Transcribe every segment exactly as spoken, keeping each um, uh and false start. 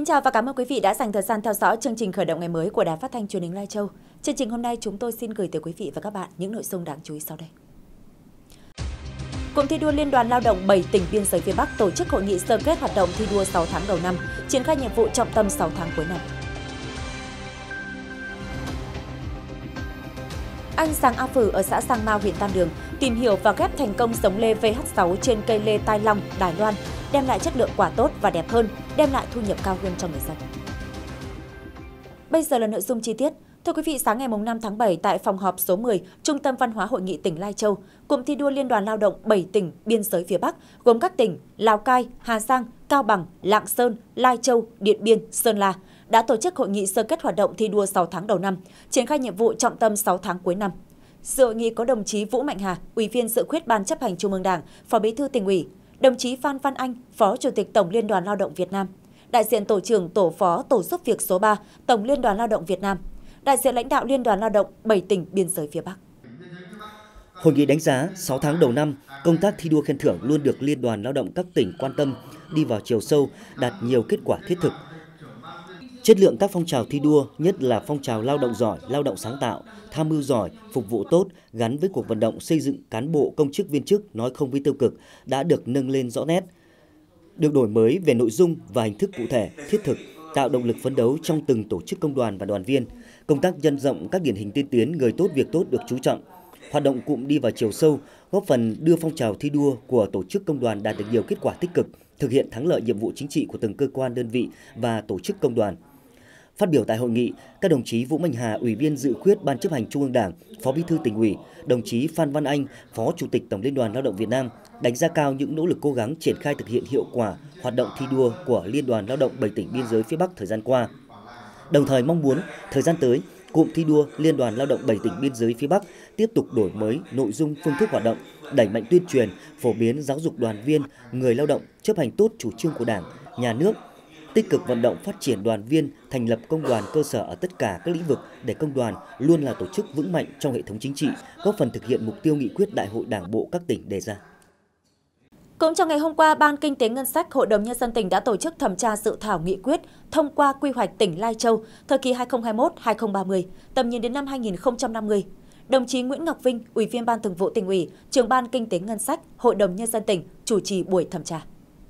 chào và cảm ơn quý vị đã dành thời gian theo dõi chương trình khởi động ngày mới của Đài Phát thanh Truyền hình Lai Châu. Chương trình hôm nay chúng tôi xin gửi tới quý vị và các bạn những nội dung đáng chú ý sau đây. Cụm thi đua Liên đoàn Lao động bảy tỉnh biên giới phía Bắc tổ chức hội nghị sơ kết hoạt động thi đua sáu tháng đầu năm, triển khai nhiệm vụ trọng tâm sáu tháng cuối năm. Anh Giàng A Phử ở xã Sang Mao, huyện Tam Đường tìm hiểu và ghép thành công giống lê V H sáu trên cây lê Tai Long, Đài Loan, đem lại chất lượng quả tốt và đẹp hơn, đem lại thu nhập cao hơn cho người dân. Bây giờ là nội dung chi tiết. Thưa quý vị, sáng ngày năm tháng bảy tại phòng họp số mười, Trung tâm Văn hóa Hội nghị tỉnh Lai Châu, cụm thi đua Liên đoàn Lao động bảy tỉnh biên giới phía Bắc gồm các tỉnh Lào Cai, Hà Giang, Cao Bằng, Lạng Sơn, Lai Châu, Điện Biên, Sơn La đã tổ chức hội nghị sơ kết hoạt động thi đua sáu tháng đầu năm, triển khai nhiệm vụ trọng tâm sáu tháng cuối năm. Dự hội nghị có đồng chí Vũ Mạnh Hà, Ủy viên Dự khuyết Ban Chấp hành Trung ương Đảng, Phó Bí thư Tỉnh ủy, đồng chí Phan Văn Anh, Phó Chủ tịch Tổng Liên đoàn Lao động Việt Nam, đại diện tổ trưởng tổ phó tổ giúp việc số ba Tổng Liên đoàn Lao động Việt Nam, đại diện lãnh đạo Liên đoàn Lao động bảy tỉnh biên giới phía Bắc. Hội nghị đánh giá sáu tháng đầu năm, công tác thi đua khen thưởng luôn được Liên đoàn Lao động các tỉnh quan tâm, đi vào chiều sâu, đạt nhiều kết quả thiết thực. Chất lượng các phong trào thi đua, nhất là phong trào lao động giỏi, lao động sáng tạo, tham mưu giỏi, phục vụ tốt gắn với cuộc vận động xây dựng cán bộ công chức viên chức nói không với tiêu cực đã được nâng lên rõ nét, được đổi mới về nội dung và hình thức cụ thể, thiết thực, tạo động lực phấn đấu trong từng tổ chức công đoàn và đoàn viên. Công tác nhân rộng các điển hình tiên tiến, người tốt việc tốt được chú trọng. Hoạt động cụm đi vào chiều sâu, góp phần đưa phong trào thi đua của tổ chức công đoàn đạt được nhiều kết quả tích cực, thực hiện thắng lợi nhiệm vụ chính trị của từng cơ quan đơn vị và tổ chức công đoàn. Phát biểu tại hội nghị, các đồng chí Vũ Mạnh Hà, Ủy viên Dự khuyết Ban Chấp hành Trung ương Đảng, Phó Bí thư Tỉnh ủy, đồng chí Phan Văn Anh, Phó Chủ tịch Tổng Liên đoàn Lao động Việt Nam đánh giá cao những nỗ lực cố gắng triển khai thực hiện hiệu quả hoạt động thi đua của Liên đoàn Lao động bảy tỉnh biên giới phía Bắc thời gian qua. Đồng thời mong muốn thời gian tới, cụm thi đua Liên đoàn Lao động bảy tỉnh biên giới phía Bắc tiếp tục đổi mới nội dung, phương thức hoạt động, đẩy mạnh tuyên truyền, phổ biến giáo dục đoàn viên, người lao động chấp hành tốt chủ trương của Đảng, Nhà nước, tích cực vận động phát triển đoàn viên, thành lập công đoàn cơ sở ở tất cả các lĩnh vực để công đoàn luôn là tổ chức vững mạnh trong hệ thống chính trị, góp phần thực hiện mục tiêu nghị quyết Đại hội Đảng bộ các tỉnh đề ra. Cũng trong ngày hôm qua, Ban Kinh tế Ngân sách Hội đồng Nhân dân tỉnh đã tổ chức thẩm tra dự thảo nghị quyết thông qua quy hoạch tỉnh Lai Châu thời kỳ hai nghìn không trăm hai mươi mốt đến hai nghìn không trăm ba mươi, tầm nhìn đến năm hai nghìn không trăm năm mươi. Đồng chí Nguyễn Ngọc Vinh, Ủy viên Ban Thường vụ Tỉnh ủy, Trưởng Ban Kinh tế Ngân sách Hội đồng Nhân dân tỉnh chủ trì buổi thẩm tra.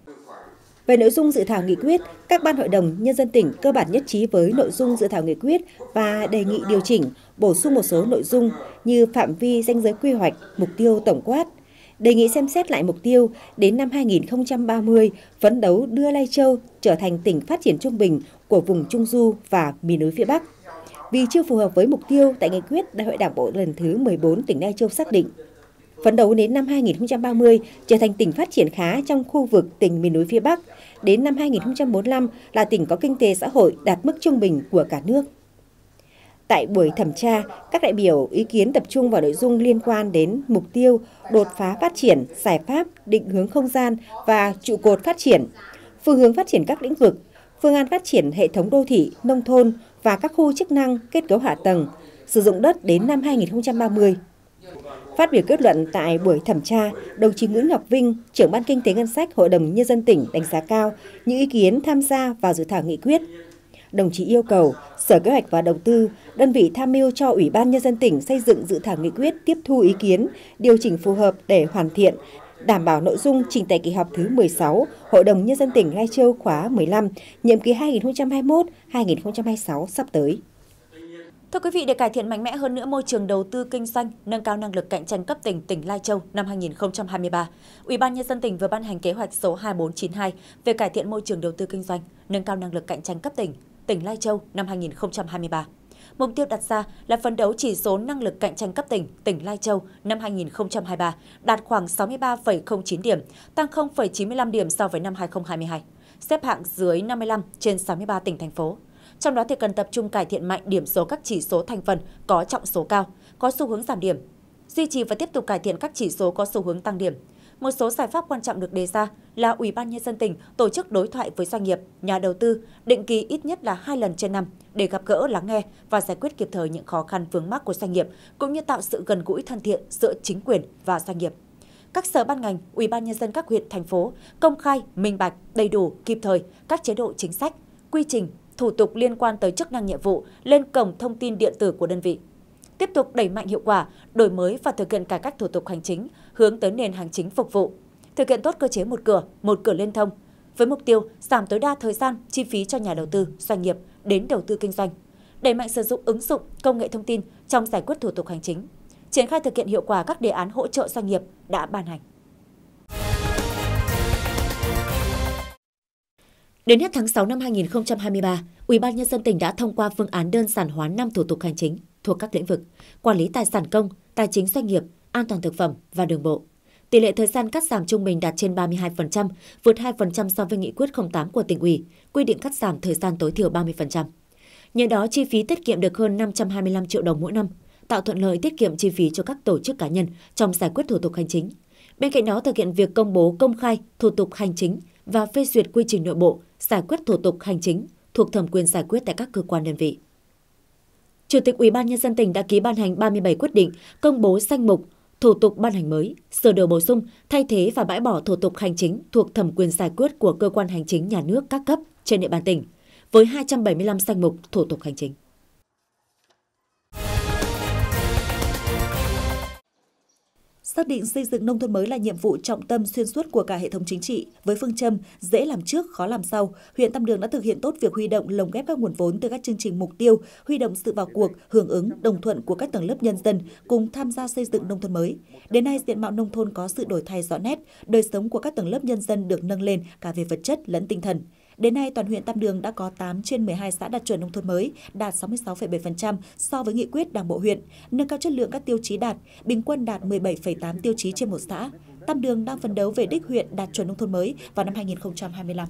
Về nội dung dự thảo nghị quyết, các ban hội đồng nhân dân tỉnh cơ bản nhất trí với nội dung dự thảo nghị quyết và đề nghị điều chỉnh, bổ sung một số nội dung như phạm vi ranh giới quy hoạch, mục tiêu tổng quát. Đề nghị xem xét lại mục tiêu đến năm hai nghìn không trăm ba mươi, phấn đấu đưa Lai Châu trở thành tỉnh phát triển trung bình của vùng Trung Du và miền núi phía Bắc. Vì chưa phù hợp với mục tiêu tại nghị quyết Đại hội Đảng bộ lần thứ mười bốn tỉnh Lai Châu xác định. Phấn đấu đến năm hai nghìn không trăm ba mươi trở thành tỉnh phát triển khá trong khu vực tỉnh miền núi phía Bắc, đến năm hai nghìn không trăm bốn mươi lăm là tỉnh có kinh tế xã hội đạt mức trung bình của cả nước. Tại buổi thẩm tra, các đại biểu ý kiến tập trung vào nội dung liên quan đến mục tiêu, đột phá phát triển, giải pháp, định hướng không gian và trụ cột phát triển, phương hướng phát triển các lĩnh vực, phương án phát triển hệ thống đô thị, nông thôn và các khu chức năng, kết cấu hạ tầng, sử dụng đất đến năm hai nghìn không trăm ba mươi. Phát biểu kết luận tại buổi thẩm tra, đồng chí Nguyễn Ngọc Vinh, Trưởng Ban Kinh tế Ngân sách Hội đồng Nhân dân tỉnh đánh giá cao những ý kiến tham gia vào dự thảo nghị quyết. Đồng chí yêu cầu Sở Kế hoạch và Đầu tư, đơn vị tham mưu cho Ủy ban Nhân dân tỉnh xây dựng dự thảo nghị quyết tiếp thu ý kiến, điều chỉnh phù hợp để hoàn thiện, đảm bảo nội dung trình tại kỳ họp thứ mười sáu Hội đồng Nhân dân tỉnh Lai Châu khóa mười lăm, nhiệm kỳ hai nghìn không trăm hai mươi mốt đến hai nghìn không trăm hai mươi sáu sắp tới. Thưa quý vị, để cải thiện mạnh mẽ hơn nữa môi trường đầu tư kinh doanh, nâng cao năng lực cạnh tranh cấp tỉnh tỉnh Lai Châu năm hai nghìn không trăm hai mươi ba, Ủy ban Nhân dân tỉnh vừa ban hành kế hoạch số hai bốn chín hai về cải thiện môi trường đầu tư kinh doanh, nâng cao năng lực cạnh tranh cấp tỉnh tỉnh Lai Châu năm hai nghìn không trăm hai mươi ba. Mục tiêu đặt ra là phấn đấu chỉ số năng lực cạnh tranh cấp tỉnh tỉnh Lai Châu năm hai nghìn không trăm hai mươi ba đạt khoảng sáu mươi ba phẩy không chín điểm, tăng không phẩy chín mươi lăm điểm so với năm hai nghìn không trăm hai mươi hai, xếp hạng dưới năm mươi lăm trên sáu mươi ba tỉnh thành phố. Trong đó thì cần tập trung cải thiện mạnh điểm số các chỉ số thành phần có trọng số cao, có xu hướng giảm điểm, duy trì và tiếp tục cải thiện các chỉ số có xu hướng tăng điểm. Một số giải pháp quan trọng được đề ra là Ủy ban Nhân dân tỉnh tổ chức đối thoại với doanh nghiệp, nhà đầu tư định kỳ ít nhất là hai lần trên năm để gặp gỡ, lắng nghe và giải quyết kịp thời những khó khăn vướng mắc của doanh nghiệp, cũng như tạo sự gần gũi thân thiện giữa chính quyền và doanh nghiệp. Các sở ban ngành, Ủy ban Nhân dân các huyện, thành phố công khai, minh bạch, đầy đủ, kịp thời các chế độ chính sách, quy trình, thủ tục liên quan tới chức năng nhiệm vụ lên cổng thông tin điện tử của đơn vị. Tiếp tục đẩy mạnh hiệu quả, đổi mới và thực hiện cải cách thủ tục hành chính, hướng tới nền hành chính phục vụ. Thực hiện tốt cơ chế một cửa, một cửa liên thông, với mục tiêu giảm tối đa thời gian, chi phí cho nhà đầu tư, doanh nghiệp đến đầu tư kinh doanh. Đẩy mạnh sử dụng ứng dụng công nghệ thông tin trong giải quyết thủ tục hành chính. Triển khai thực hiện hiệu quả các đề án hỗ trợ doanh nghiệp đã ban hành. Đến hết tháng sáu năm hai nghìn không trăm hai mươi ba, Ủy ban Nhân dân tỉnh đã thông qua phương án đơn giản hóa năm thủ tục hành chính thuộc các lĩnh vực quản lý tài sản công, tài chính doanh nghiệp, an toàn thực phẩm và đường bộ. Tỷ lệ thời gian cắt giảm trung bình đạt trên ba mươi hai phần trăm, vượt hai phần trăm so với nghị quyết không tám của tỉnh ủy, quy định cắt giảm thời gian tối thiểu ba mươi phần trăm. Nhờ đó, chi phí tiết kiệm được hơn năm trăm hai mươi lăm triệu đồng mỗi năm, tạo thuận lợi tiết kiệm chi phí cho các tổ chức cá nhân trong giải quyết thủ tục hành chính. Bên cạnh đó, thực hiện việc công bố công khai thủ tục hành chính và phê duyệt quy trình nội bộ giải quyết thủ tục hành chính thuộc thẩm quyền giải quyết tại các cơ quan đơn vị. Chủ tịch Ủy ban Nhân dân tỉnh đã ký ban hành ba mươi bảy quyết định công bố danh mục thủ tục ban hành mới, sửa đổi bổ sung, thay thế và bãi bỏ thủ tục hành chính thuộc thẩm quyền giải quyết của cơ quan hành chính nhà nước các cấp trên địa bàn tỉnh, với hai trăm bảy mươi lăm danh mục thủ tục hành chính. Xác định xây dựng nông thôn mới là nhiệm vụ trọng tâm xuyên suốt của cả hệ thống chính trị. Với phương châm dễ làm trước, khó làm sau, huyện Tam Đường đã thực hiện tốt việc huy động lồng ghép các nguồn vốn từ các chương trình mục tiêu, huy động sự vào cuộc, hưởng ứng, đồng thuận của các tầng lớp nhân dân cùng tham gia xây dựng nông thôn mới. Đến nay, diện mạo nông thôn có sự đổi thay rõ nét, đời sống của các tầng lớp nhân dân được nâng lên cả về vật chất lẫn tinh thần. Đến nay, toàn huyện Tam Đường đã có tám trên mười hai xã đạt chuẩn nông thôn mới, đạt sáu mươi sáu phẩy bảy phần trăm so với nghị quyết Đảng bộ huyện, nâng cao chất lượng các tiêu chí đạt, bình quân đạt mười bảy phẩy tám tiêu chí trên một xã. Tam Đường đang phấn đấu về đích huyện đạt chuẩn nông thôn mới vào năm hai nghìn không trăm hai mươi lăm.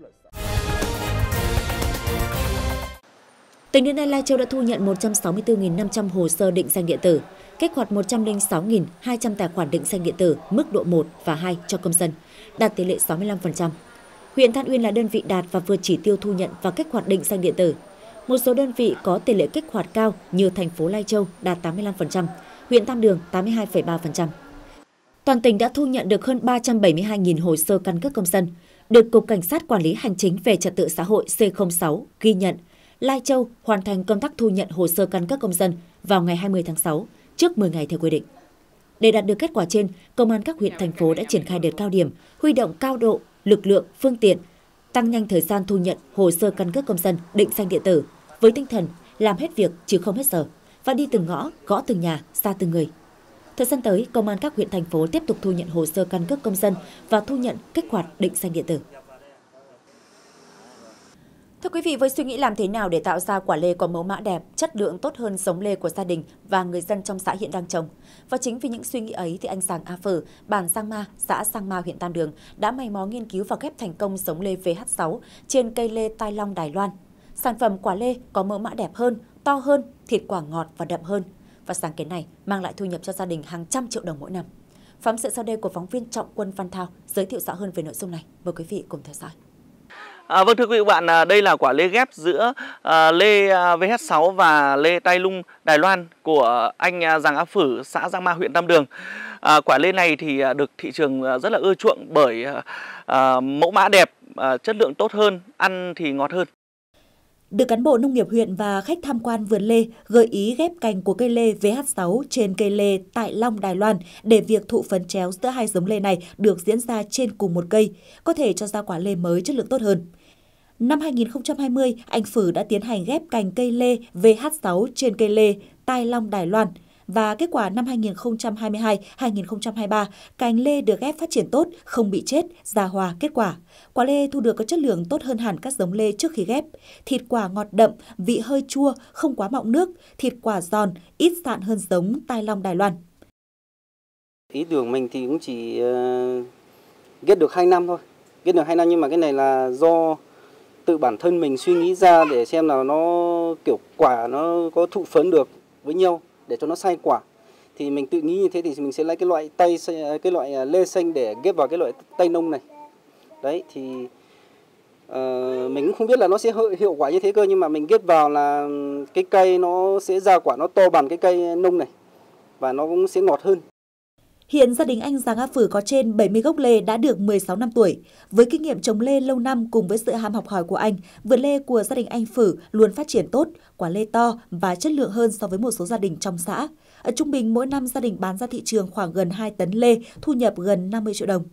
Tính đến nay, Lai Châu đã thu nhận một trăm sáu mươi tư nghìn năm trăm hồ sơ định danh điện tử, kích hoạt một trăm lẻ sáu nghìn hai trăm tài khoản định danh điện tử mức độ một và hai cho công dân, đạt tỷ lệ sáu mươi lăm phần trăm. Huyện Than Uyên là đơn vị đạt và vượt chỉ tiêu thu nhận và kích hoạt định danh điện tử. Một số đơn vị có tỷ lệ kích hoạt cao như thành phố Lai Châu đạt tám mươi lăm phần trăm, huyện Tam Đường tám mươi hai phẩy ba phần trăm. Toàn tỉnh đã thu nhận được hơn ba trăm bảy mươi hai nghìn hồ sơ căn cước công dân, được Cục Cảnh sát Quản lý Hành chính về Trật tự xã hội C không sáu ghi nhận. Lai Châu hoàn thành công tác thu nhận hồ sơ căn cước công dân vào ngày hai mươi tháng sáu, trước mười ngày theo quy định. Để đạt được kết quả trên, Công an các huyện, thành phố đã triển khai đợt cao điểm, huy động cao độ lực lượng, phương tiện, tăng nhanh thời gian thu nhận hồ sơ căn cước công dân định danh điện tử với tinh thần làm hết việc chứ không hết giờ và đi từng ngõ, gõ từng nhà, xa từng người. Thời gian tới, Công an các huyện, thành phố tiếp tục thu nhận hồ sơ căn cước công dân và thu nhận kích hoạt định danh điện tử. Thưa quý vị, với suy nghĩ làm thế nào để tạo ra quả lê có mẫu mã đẹp, chất lượng tốt hơn giống lê của gia đình và người dân trong xã hiện đang trồng. Và chính vì những suy nghĩ ấy thì anh Giàng A Phở, bản Giang Ma, xã Giang Ma, huyện Tam Đường đã mày mò nghiên cứu và ghép thành công giống lê V H sáu trên cây lê Tai Long Đài Loan. Sản phẩm quả lê có mẫu mã đẹp hơn, to hơn, thịt quả ngọt và đậm hơn. Và sáng kiến này mang lại thu nhập cho gia đình hàng trăm triệu đồng mỗi năm. Phóng sự sau đây của phóng viên Trọng Quân Văn Thao giới thiệu rõ hơn về nội dung này. Mời quý vị cùng theo dõi. À, vâng thưa quý vị và bạn, đây là quả lê ghép giữa à, lê V H sáu và lê Tai Lung Đài Loan của anh Giàng A Phở, xã Giang Ma, huyện Tam Đường. À, quả lê này thì được thị trường rất là ưa chuộng bởi à, mẫu mã đẹp, à, chất lượng tốt hơn, ăn thì ngọt hơn. Được cán bộ nông nghiệp huyện và khách tham quan vườn lê gợi ý ghép cành của cây lê V H sáu trên cây lê Tai Long Đài Loan để việc thụ phấn chéo giữa hai giống lê này được diễn ra trên cùng một cây, có thể cho ra quả lê mới chất lượng tốt hơn. Năm hai nghìn không trăm hai mươi, anh Phử đã tiến hành ghép cành cây lê V H sáu trên cây lê Tai Long Đài Loan và kết quả năm hai nghìn không trăm hai mươi hai đến hai nghìn không trăm hai mươi ba, cành lê được ghép phát triển tốt, không bị chết, già hòa kết quả. Quả lê thu được có chất lượng tốt hơn hẳn các giống lê trước khi ghép. Thịt quả ngọt đậm, vị hơi chua, không quá mọng nước, thịt quả giòn, ít sạn hơn giống Tai Long Đài Loan. Ý tưởng mình thì cũng chỉ uh, ghép được hai năm thôi. Ghép được hai năm nhưng mà cái này là do tự bản thân mình suy nghĩ ra để xem là nó kiểu quả nó có thụ phấn được với nhau để cho nó sai quả. Thì mình tự nghĩ như thế thì mình sẽ lấy cái loại tây cái loại lê xanh để ghép vào cái loại tây nông này. Đấy thì uh, mình cũng không biết là nó sẽ hiệu quả như thế cơ, nhưng mà mình ghép vào là cái cây nó sẽ ra quả nó to bằng cái cây nông này và nó cũng sẽ ngọt hơn. Hiện gia đình anh Giàng A Phử có trên bảy mươi gốc lê đã được mười sáu năm tuổi. Với kinh nghiệm trồng lê lâu năm cùng với sự ham học hỏi của anh, vườn lê của gia đình anh Phử luôn phát triển tốt, quả lê to và chất lượng hơn so với một số gia đình trong xã. Ở trung bình mỗi năm gia đình bán ra thị trường khoảng gần hai tấn lê, thu nhập gần năm mươi triệu đồng.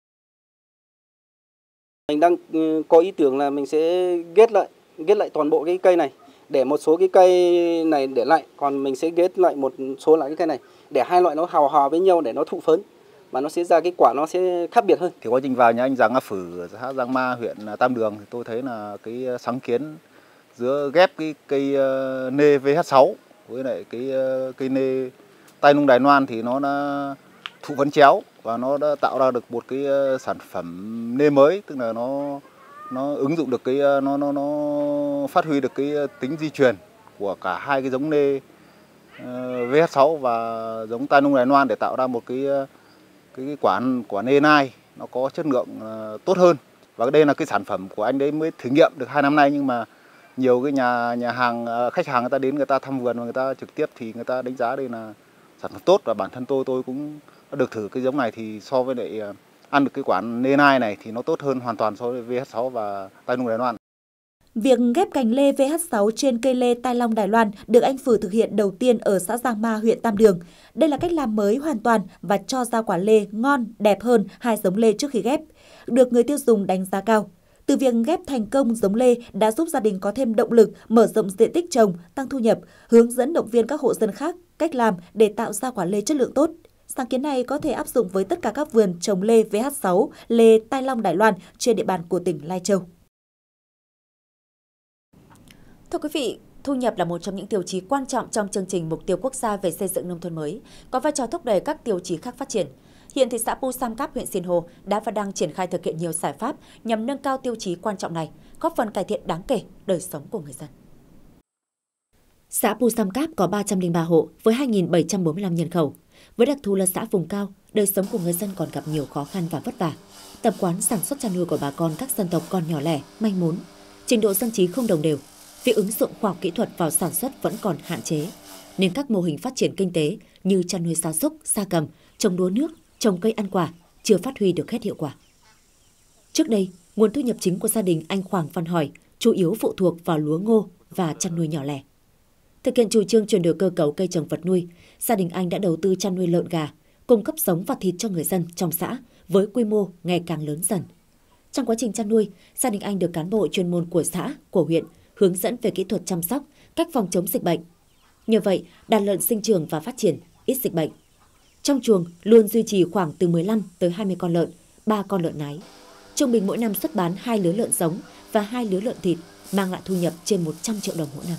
Mình đang có ý tưởng là mình sẽ ghét lại, ghét lại toàn bộ cái cây này, để một số cái cây này để lại, còn mình sẽ ghét lại một số lại cái cây này, để hai loại nó hào hòa với nhau để nó thụ phấn, mà nó sẽ ra cái quả nó sẽ khác biệt hơn. Thì quá trình vào nhà anh Giàng A Phử ở xã Giang Ma, huyện Tam Đường, thì tôi thấy là cái sáng kiến giữa ghép cái cây nê vê hát sáu với lại cái cây nê tai lung Đài Loan thì nó đã thụ phấn chéo và nó đã tạo ra được một cái sản phẩm nê mới, tức là nó nó ứng dụng được cái nó nó nó phát huy được cái tính di truyền của cả hai cái giống nê vê hát sáu và giống tai lung Đài Loan để tạo ra một cái cái, cái quả quả nê nai nó có chất lượng tốt hơn. Và đây là cái sản phẩm của anh đấy mới thử nghiệm được hai năm nay, nhưng mà nhiều cái nhà nhà hàng khách hàng người ta đến người ta thăm vườn và người ta trực tiếp thì người ta đánh giá đây là sản phẩm tốt, và bản thân tôi tôi cũng đã được thử cái giống này thì so với lại ăn được cái quả nê nai này thì nó tốt hơn hoàn toàn so với vê hát sáu và tai lung Đài Loan. Việc ghép cành lê vê hát sáu trên cây lê tai long Đài Loan được anh Phử thực hiện đầu tiên ở xã Giang Ma, huyện Tam Đường. Đây là cách làm mới hoàn toàn và cho ra quả lê ngon, đẹp hơn hai giống lê trước khi ghép, được người tiêu dùng đánh giá cao. Từ việc ghép thành công giống lê đã giúp gia đình có thêm động lực mở rộng diện tích trồng, tăng thu nhập, hướng dẫn động viên các hộ dân khác cách làm để tạo ra quả lê chất lượng tốt. Sáng kiến này có thể áp dụng với tất cả các vườn trồng lê vê hát sáu, lê tai long Đài Loan trên địa bàn của tỉnh Lai Châu. Thưa quý vị, thu nhập là một trong những tiêu chí quan trọng trong chương trình Mục tiêu Quốc gia về xây dựng nông thôn mới, có vai trò thúc đẩy các tiêu chí khác phát triển. Hiện thị xã Pu Samkap, huyện Sinh Hồ đã và đang triển khai thực hiện nhiều giải pháp nhằm nâng cao tiêu chí quan trọng này, góp phần cải thiện đáng kể đời sống của người dân. Xã Pu Samkap có ba trăm lẻ ba hộ với hai nghìn bảy trăm bốn mươi lăm nhân khẩu. Với đặc thù là xã vùng cao, đời sống của người dân còn gặp nhiều khó khăn và vất vả. Tập quán sản xuất chăn nuôi của bà con các dân tộc còn nhỏ lẻ, manh mún, trình độ dân trí không đồng đều. Việc ứng dụng khoa học kỹ thuật vào sản xuất vẫn còn hạn chế, nên các mô hình phát triển kinh tế như chăn nuôi gia súc, gia cầm, trồng lúa nước, trồng cây ăn quả chưa phát huy được hết hiệu quả. Trước đây, nguồn thu nhập chính của gia đình anh Hoàng Văn Hỏi chủ yếu phụ thuộc vào lúa ngô và chăn nuôi nhỏ lẻ. Thực hiện chủ trương chuyển đổi cơ cấu cây trồng vật nuôi, gia đình anh đã đầu tư chăn nuôi lợn gà, cung cấp giống và thịt cho người dân trong xã với quy mô ngày càng lớn dần. Trong quá trình chăn nuôi, gia đình anh được cán bộ chuyên môn của xã, của huyện hướng dẫn về kỹ thuật chăm sóc, cách phòng chống dịch bệnh. Nhờ vậy, đàn lợn sinh trưởng và phát triển, ít dịch bệnh. Trong chuồng luôn duy trì khoảng từ mười lăm tới hai mươi con lợn, ba con lợn nái. Trung bình mỗi năm xuất bán hai lứa lợn giống và hai lứa lợn thịt, mang lại thu nhập trên một trăm triệu đồng mỗi năm.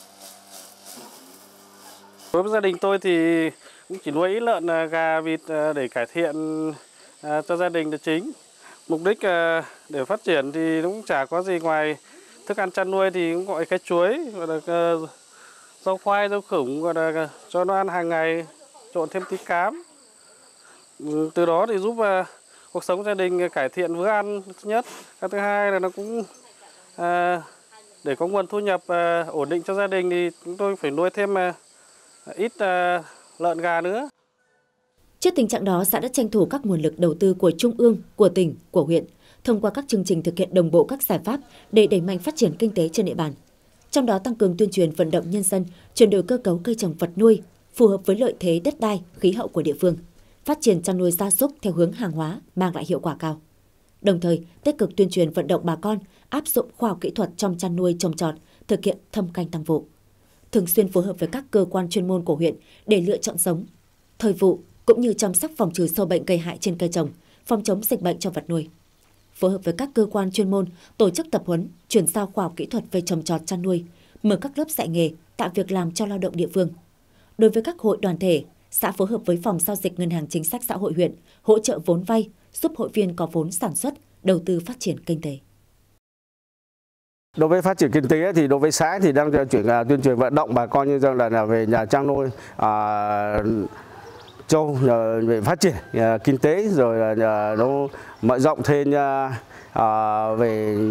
Đối với gia đình tôi thì cũng chỉ nuôi ít lợn, gà, vịt để cải thiện cho gia đình là chính. Mục đích để phát triển thì cũng chả có gì ngoài thức ăn chăn nuôi, thì cũng gọi cái chuối, gọi là rau khoai, rau khủng, gọi là cho nó ăn hàng ngày, trộn thêm tí cám. Từ đó thì giúp cuộc sống gia đình cải thiện bữa ăn nhất. Cái thứ hai là nó cũng để có nguồn thu nhập ổn định cho gia đình thì chúng tôi phải nuôi thêm ít lợn gà nữa. Trước tình trạng đó, xã đã tranh thủ các nguồn lực đầu tư của trung ương, của tỉnh, của huyện, thông qua các chương trình thực hiện đồng bộ các giải pháp để đẩy mạnh phát triển kinh tế trên địa bàn. Trong đó tăng cường tuyên truyền vận động nhân dân chuyển đổi cơ cấu cây trồng vật nuôi phù hợp với lợi thế đất đai, khí hậu của địa phương, phát triển chăn nuôi gia súc theo hướng hàng hóa mang lại hiệu quả cao. Đồng thời, tích cực tuyên truyền vận động bà con áp dụng khoa học kỹ thuật trong chăn nuôi trồng trọt, thực hiện thâm canh tăng vụ. Thường xuyên phối hợp với các cơ quan chuyên môn của huyện để lựa chọn giống, thời vụ cũng như chăm sóc phòng trừ sâu bệnh gây hại trên cây trồng, phòng chống dịch bệnh cho vật nuôi. Phối hợp với các cơ quan chuyên môn tổ chức tập huấn, chuyển giao khoa học kỹ thuật về trồng trọt chăn nuôi, mở các lớp dạy nghề, tạo việc làm cho lao động địa phương. Đối với các hội đoàn thể, xã phối hợp với phòng giao dịch Ngân hàng Chính sách Xã hội huyện hỗ trợ vốn vay, giúp hội viên có vốn sản xuất, đầu tư phát triển kinh tế. Đối với phát triển kinh tế thì đối với xã thì đang chuyển tuyên truyền vận động bà con nhân dân là, là về nhà chăn nuôi à, trâu về phát triển kinh tế, rồi nó mở rộng thêm à, về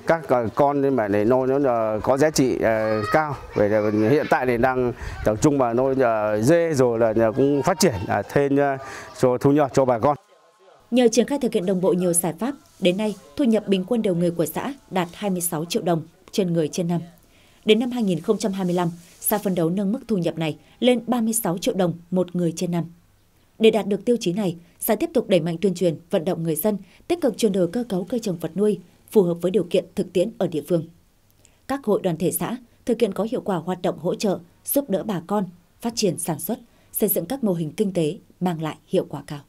các con nhưng mà để nuôi nó có giá trị cao. Về hiện tại thì đang tập trung vào nuôi dê rồi là cũng phát triển thêm cho thu nhập cho bà con. Nhờ triển khai thực hiện đồng bộ nhiều giải pháp, đến nay thu nhập bình quân đầu người của xã đạt hai mươi sáu triệu đồng trên người trên năm. Đến năm hai nghìn không trăm hai mươi lăm, xã phấn đấu nâng mức thu nhập này lên ba mươi sáu triệu đồng một người trên năm. Để đạt được tiêu chí này, xã tiếp tục đẩy mạnh tuyên truyền, vận động người dân tích cực chuyển đổi cơ cấu cây trồng vật nuôi phù hợp với điều kiện thực tiễn ở địa phương. Các hội đoàn thể xã thực hiện có hiệu quả hoạt động hỗ trợ, giúp đỡ bà con phát triển sản xuất, xây dựng các mô hình kinh tế mang lại hiệu quả cao.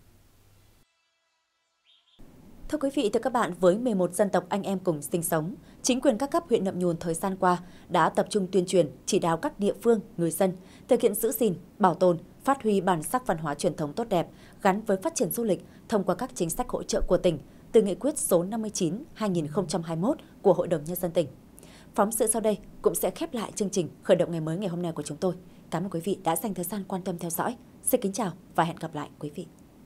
Thưa quý vị, thưa các bạn, với mười một dân tộc anh em cùng sinh sống, chính quyền các cấp huyện Nậm Nhùn thời gian qua đã tập trung tuyên truyền, chỉ đạo các địa phương, người dân thực hiện giữ gìn, bảo tồn, phát huy bản sắc văn hóa truyền thống tốt đẹp gắn với phát triển du lịch thông qua các chính sách hỗ trợ của tỉnh từ nghị quyết số năm mươi chín trên hai nghìn không trăm hai mươi mốt của Hội đồng Nhân dân tỉnh. Phóng sự sau đây cũng sẽ khép lại chương trình khởi động ngày mới ngày hôm nay của chúng tôi. Cảm ơn quý vị đã dành thời gian quan tâm theo dõi. Xin kính chào và hẹn gặp lại quý vị.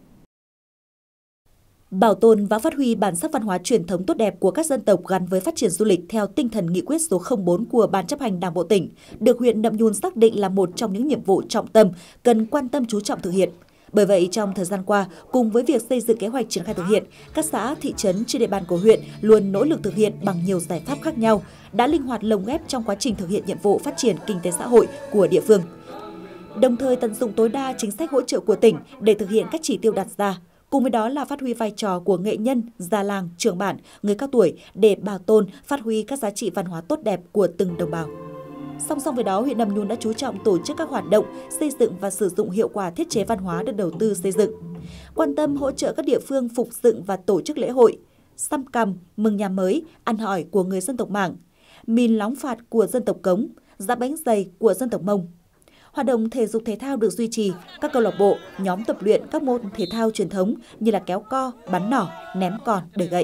Bảo tồn và phát huy bản sắc văn hóa truyền thống tốt đẹp của các dân tộc gắn với phát triển du lịch theo tinh thần nghị quyết số không bốn của Ban chấp hành Đảng bộ tỉnh, được huyện Nậm Nhùn xác định là một trong những nhiệm vụ trọng tâm cần quan tâm chú trọng thực hiện. Bởi vậy, trong thời gian qua, cùng với việc xây dựng kế hoạch triển khai thực hiện, các xã, thị trấn trên địa bàn của huyện luôn nỗ lực thực hiện bằng nhiều giải pháp khác nhau, đã linh hoạt lồng ghép trong quá trình thực hiện nhiệm vụ phát triển kinh tế xã hội của địa phương. Đồng thời tận dụng tối đa chính sách hỗ trợ của tỉnh để thực hiện các chỉ tiêu đặt ra. Cùng với đó là phát huy vai trò của nghệ nhân, già làng, trưởng bản, người cao tuổi để bảo tồn, phát huy các giá trị văn hóa tốt đẹp của từng đồng bào. Song song với đó, huyện Nậm Nhùn đã chú trọng tổ chức các hoạt động xây dựng và sử dụng hiệu quả thiết chế văn hóa được đầu tư xây dựng, quan tâm hỗ trợ các địa phương phục dựng và tổ chức lễ hội, xăm cằm, mừng nhà mới, ăn hỏi của người dân tộc Mảng, mìn lóng phạt của dân tộc Cống, giã bánh dày của dân tộc Mông. Hoạt động thể dục thể thao được duy trì, các câu lạc bộ, nhóm tập luyện các môn thể thao truyền thống như là kéo co, bắn nỏ, ném còn, đẩy gậy.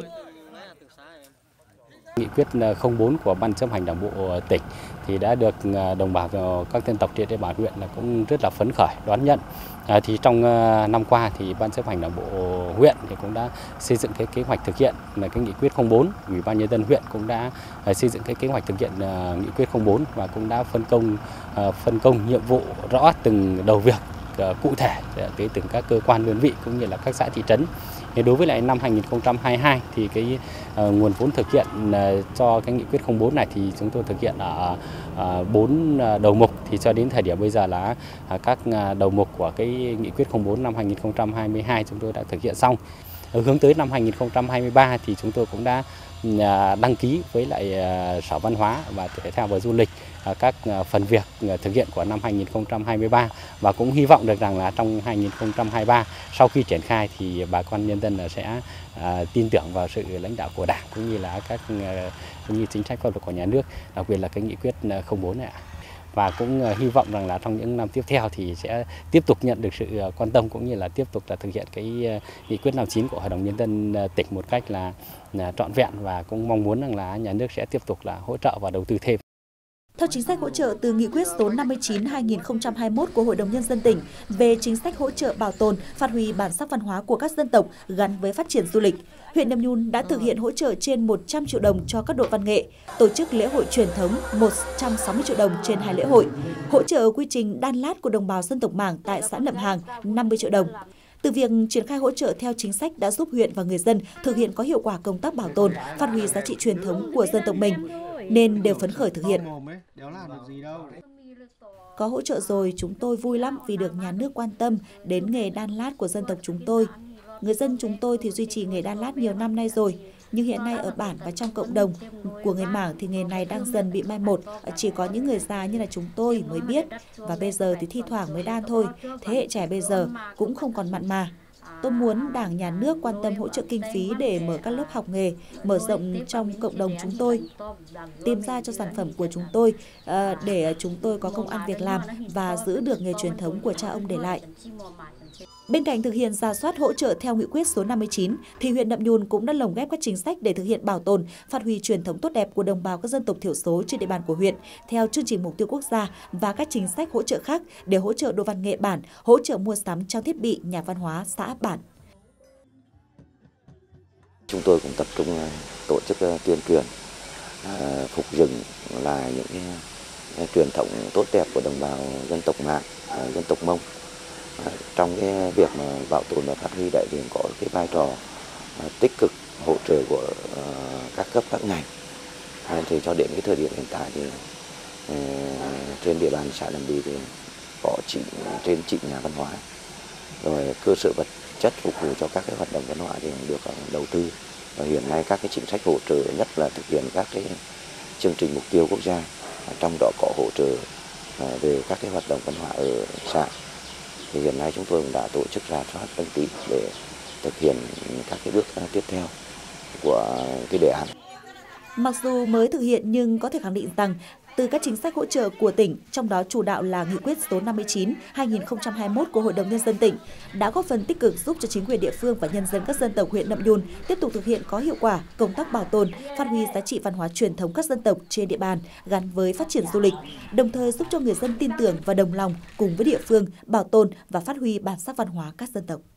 Nghị quyết không bốn của Ban chấp hành Đảng bộ tỉnh thì đã được đồng bào các dân tộc trên địa bàn huyện là cũng rất là phấn khởi đón nhận. À, thì trong năm qua thì Ban chấp hành Đảng bộ huyện thì cũng đã xây dựng cái kế hoạch thực hiện là cái nghị quyết không bốn. Ủy ban nhân dân huyện cũng đã xây dựng cái kế hoạch thực hiện uh, nghị quyết không bốn và cũng đã phân công uh, phân công nhiệm vụ rõ từng đầu việc uh, cụ thể tới từng các cơ quan đơn vị cũng như là các xã thị trấn. Thì đối với lại năm hai nghìn không trăm hai mươi hai thì cái uh, nguồn vốn thực hiện uh, cho cái nghị quyết không bốn này thì chúng tôi thực hiện ở bốn uh, uh, đầu mục, thì cho đến thời điểm bây giờ là uh, các uh, đầu mục của cái nghị quyết không bốn năm hai nghìn không trăm hai mươi hai chúng tôi đã thực hiện xong. Ở hướng tới năm hai nghìn không trăm hai mươi ba thì chúng tôi cũng đã uh, đăng ký với lại uh, Sở Văn hóa và Thể thao và Du lịch uh, các uh, phần việc uh, thực hiện của năm hai nghìn không trăm hai mươi ba, và cũng hy vọng được rằng là trong hai nghìn không trăm hai mươi ba sau khi triển khai thì bà con nhân dân sẽ uh, tin tưởng vào sự lãnh đạo của Đảng cũng như là các uh, cũng như chính sách pháp luật của nhà nước, đặc biệt là cái nghị quyết không bốn này ạ. Và cũng hy vọng rằng là trong những năm tiếp theo thì sẽ tiếp tục nhận được sự quan tâm cũng như là tiếp tục là thực hiện cái nghị quyết năm mươi chín của Hội đồng Nhân dân tỉnh một cách là, là trọn vẹn, và cũng mong muốn rằng là nhà nước sẽ tiếp tục là hỗ trợ và đầu tư thêm. Theo chính sách hỗ trợ từ nghị quyết số năm mươi chín trên hai nghìn không trăm hai mươi mốt của Hội đồng Nhân dân tỉnh về chính sách hỗ trợ bảo tồn, phát huy bản sắc văn hóa của các dân tộc gắn với phát triển du lịch, huyện Nậm Nhùn đã thực hiện hỗ trợ trên một trăm triệu đồng cho các đội văn nghệ, tổ chức lễ hội truyền thống một trăm sáu mươi triệu đồng trên hai lễ hội, hỗ trợ quy trình đan lát của đồng bào dân tộc Mảng tại xã Nậm Hàng năm mươi triệu đồng. Từ việc triển khai hỗ trợ theo chính sách đã giúp huyện và người dân thực hiện có hiệu quả công tác bảo tồn, phát huy giá trị truyền thống của dân tộc mình, nên đều phấn khởi thực hiện. Có hỗ trợ rồi, chúng tôi vui lắm vì được nhà nước quan tâm đến nghề đan lát của dân tộc chúng tôi. Người dân chúng tôi thì duy trì nghề đan lát nhiều năm nay rồi, nhưng hiện nay ở bản và trong cộng đồng của người Mảng thì nghề này đang dần bị mai một, chỉ có những người già như là chúng tôi mới biết, và bây giờ thì thi thoảng mới đan thôi, thế hệ trẻ bây giờ cũng không còn mặn mà. Tôi muốn Đảng, Nhà nước quan tâm hỗ trợ kinh phí để mở các lớp học nghề, mở rộng trong cộng đồng chúng tôi, tìm ra cho sản phẩm của chúng tôi để chúng tôi có công ăn việc làm và giữ được nghề truyền thống của cha ông để lại. Bên cạnh thực hiện rà soát hỗ trợ theo nghị quyết số năm mươi chín, thì huyện Nậm Nhùn cũng đã lồng ghép các chính sách để thực hiện bảo tồn, phát huy truyền thống tốt đẹp của đồng bào các dân tộc thiểu số trên địa bàn của huyện theo chương trình mục tiêu quốc gia và các chính sách hỗ trợ khác để hỗ trợ đội văn nghệ bản, hỗ trợ mua sắm trang thiết bị, nhà văn hóa xã bản. Chúng tôi cũng tập trung tổ chức tuyên truyền phục dựng lại những cái, cái truyền thống tốt đẹp của đồng bào dân tộc Mảng, dân tộc Mông. Trong cái việc mà bảo tồn và phát huy đấy thì có cái vai trò tích cực hỗ trợ của các cấp các ngành. Thì cho đến cái thời điểm hiện tại thì trên địa bàn xã Nậm Bì thì có chỉ trên chín nhà văn hóa, rồi cơ sở vật chất phục vụ cho các cái hoạt động văn hóa thì được đầu tư, và hiện nay các cái chính sách hỗ trợ, nhất là thực hiện các cái chương trình mục tiêu quốc gia, trong đó có hỗ trợ về các cái hoạt động văn hóa ở xã. Thì hiện nay chúng tôi cũng đã tổ chức rà soát đăng ký để thực hiện các cái bước tiếp theo của cái đề án. Mặc dù mới thực hiện nhưng có thể khẳng định rằng từ các chính sách hỗ trợ của tỉnh, trong đó chủ đạo là nghị quyết số năm mươi chín trên hai nghìn không trăm hai mươi mốt của Hội đồng Nhân dân tỉnh, đã góp phần tích cực giúp cho chính quyền địa phương và nhân dân các dân tộc huyện Nậm Nhùn tiếp tục thực hiện có hiệu quả công tác bảo tồn, phát huy giá trị văn hóa truyền thống các dân tộc trên địa bàn gắn với phát triển du lịch, đồng thời giúp cho người dân tin tưởng và đồng lòng cùng với địa phương bảo tồn và phát huy bản sắc văn hóa các dân tộc.